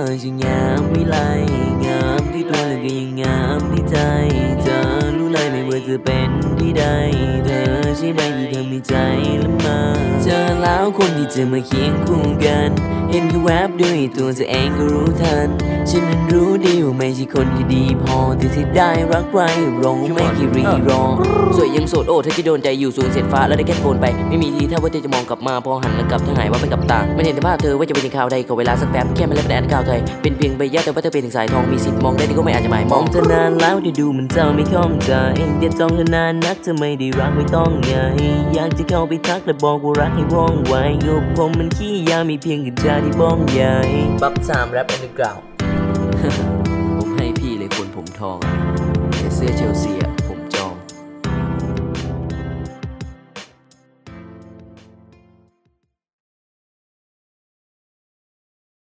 จะงามวิไลงามที่ตัวและก็ยังงามที่ใจเธอรู้เลยไม่ว่าจะเป็นที่ใดเธอใช่ไหมที่ทำให้ใจละเมอเจอแล้วคนที่จะมาเคียงคู่กันเห็นแค่แวบด้วยตัวเธอเองก็รู้ทันฉันนั้นรู้ดีว่าไม่ใช่คนที่ดีพอที่จะได้รักใครลงไม่กี่รีรอสวยยังโสดโอ้เธอจะโดนใจอยู่สูงเสียดฟ้าแล้วได้แค่โกนไปไม่มีทีท่าว่าเธอจะมองกลับมาพอหันหลังกลับเธอหายว่าไปกับตาไม่เห็นแต่ภาพเธอว่าจะเป็นข่าวใดก็เวลาสักแป๊บแค่ไม่เล่นเป็นแอดข่าวไทยเป็นเพียงใบหญ้าแต่ว่าเธอเป็นถึงสายทองมีสิทธิ์มองได้ดีก็ไม่อาจจะหมายมองเธอนานแล้วที่ดูมันเจ้าไม่คล่องใจอย่าจ้องเธอนานนักจะไม่ได้รักไม่ต้องไงอยากจะเข้าไปทักและบอกว่ารักให้ว่องไวยุบผมมันขี้ยามีเพียงกัญชาที่บ้องใหญ่บับ3แรปอันดับกล่าวผมให้พี่เลยคนผมทองเสื้อเชลซี